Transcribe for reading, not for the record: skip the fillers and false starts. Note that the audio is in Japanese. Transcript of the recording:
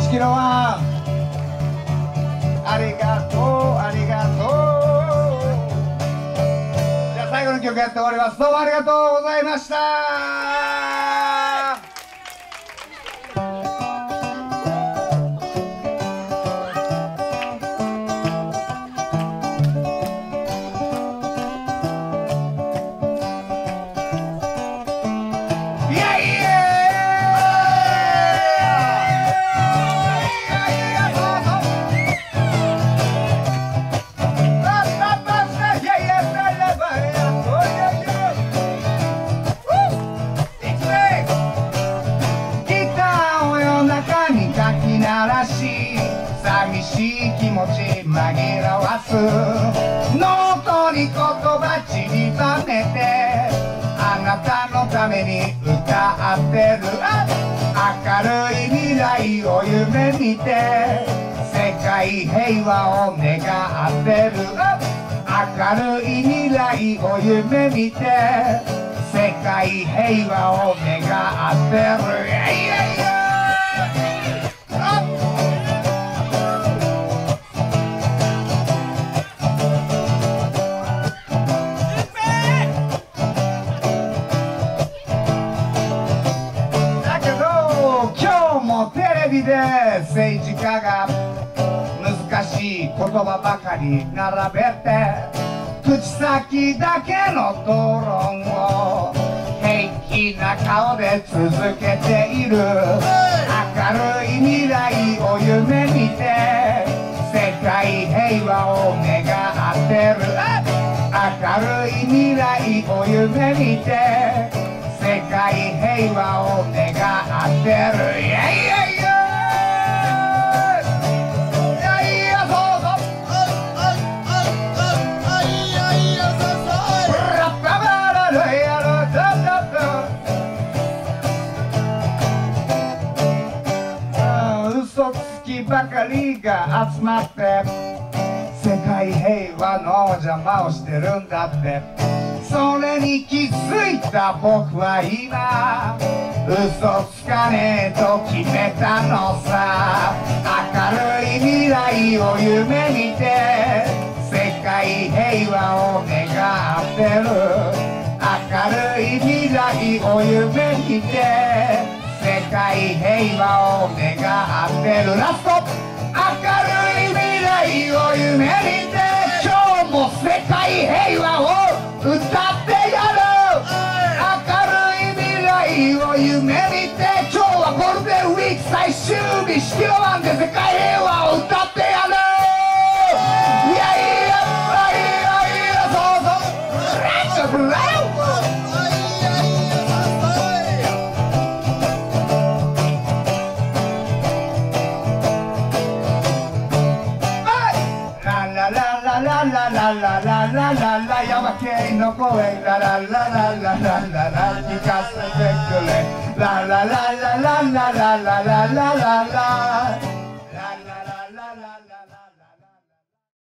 しきろ庵、ありがとうありがとう。じゃあ最後の曲やって終わります。どうもありがとうございました。寂しい気持ち紛らわすノートに言葉散りばめてあなたのために歌ってる明るい未来を夢見て世界平和を願ってる明るい未来を夢見て世界平和を願ってる。テレビで政治家が難しい言葉ばかり並べて口先だけの討論を平気な顔で続けている明るい未来を夢見て世界平和を願ってる明るい未来を夢見て世界平和を願ってる。いやいやいや嘘つきばかりが集まって世界平和の邪魔をしてるんだってそれに気づいた僕は今嘘つかねえと決めたのさ明るい未来を夢見て世界平和を願ってる明るい未来を夢見て世界平和を願ってるラスト明るい未来を夢見て今日も世界平和を歌ってやる明るい未来を夢見て今日はゴールデンウィーク最終日しきろ庵で世界平和を歌ってやるいやいやいやいやそうそうブラックララララララ山系の声ララララララララ聞かせてくれララララララララララララ